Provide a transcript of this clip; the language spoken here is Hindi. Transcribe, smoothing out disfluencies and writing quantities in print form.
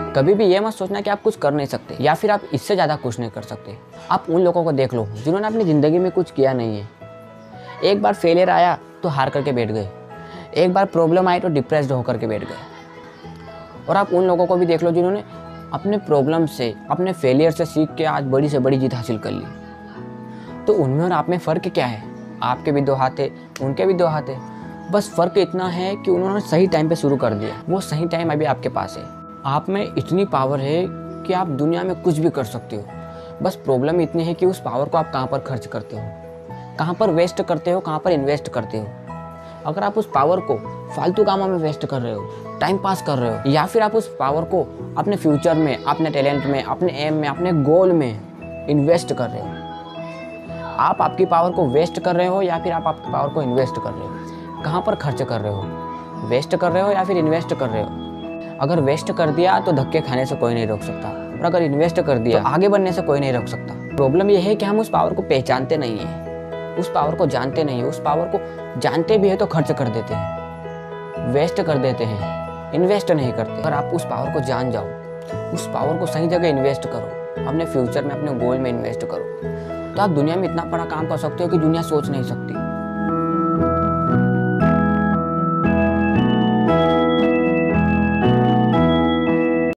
कभी भी ये मत सोचना कि आप कुछ कर नहीं सकते या फिर आप इससे ज़्यादा कुछ नहीं कर सकते। आप उन लोगों को देख लो जिन्होंने अपनी ज़िंदगी में कुछ किया नहीं है। एक बार फेलियर आया तो हार करके बैठ गए, एक बार प्रॉब्लम आई तो डिप्रेस्ड होकर के बैठ गए। और आप उन लोगों को भी देख लो जिन्होंने अपने प्रॉब्लम से, अपने फेलियर से सीख के आज बड़ी से बड़ी जीत हासिल कर ली। तो उनमें और आप में फ़र्क क्या है? आपके भी दो हाथ है, उनके भी दो हाथ है, बस फ़र्क इतना है कि उन्होंने सही टाइम पे शुरू कर दिया। वो सही टाइम अभी आपके पास है। आप में इतनी पावर है कि आप दुनिया में कुछ भी कर सकते हो। बस प्रॉब्लम इतनी है कि उस पावर को आप कहाँ पर खर्च करते हो, कहाँ पर वेस्ट करते हो, कहाँ पर इन्वेस्ट करते हो। अगर आप उस पावर को फालतू कामों में वेस्ट कर रहे हो, टाइम पास कर रहे हो, या फिर आप उस पावर को अपने फ्यूचर में, अपने टैलेंट में, अपने एम में, अपने गोल में इन्वेस्ट कर रहे हो। आप आपकी पावर को वेस्ट कर रहे हो या फिर आप आपकी पावर को इन्वेस्ट कर रहे हो? कहाँ पर खर्च कर रहे हो? वेस्ट कर रहे हो या फिर इन्वेस्ट कर रहे हो? अगर वेस्ट कर दिया तो धक्के खाने से कोई नहीं रोक सकता, और अगर इन्वेस्ट कर दिया तो आगे बढ़ने से कोई नहीं रोक सकता। प्रॉब्लम यह है कि हम उस पावर को पहचानते नहीं है, उस पावर को जानते नहीं है। उस पावर को जानते भी है तो खर्च कर देते हैं, वेस्ट कर देते हैं, इन्वेस्ट नहीं करते। अगर आप उस पावर को जान जाओ, उस पावर को सही जगह इन्वेस्ट करो, अपने फ्यूचर में, अपने गोल में इन्वेस्ट करो, तो आप दुनिया में इतना बड़ा काम कर सकते हो कि दुनिया सोच नहीं सकती।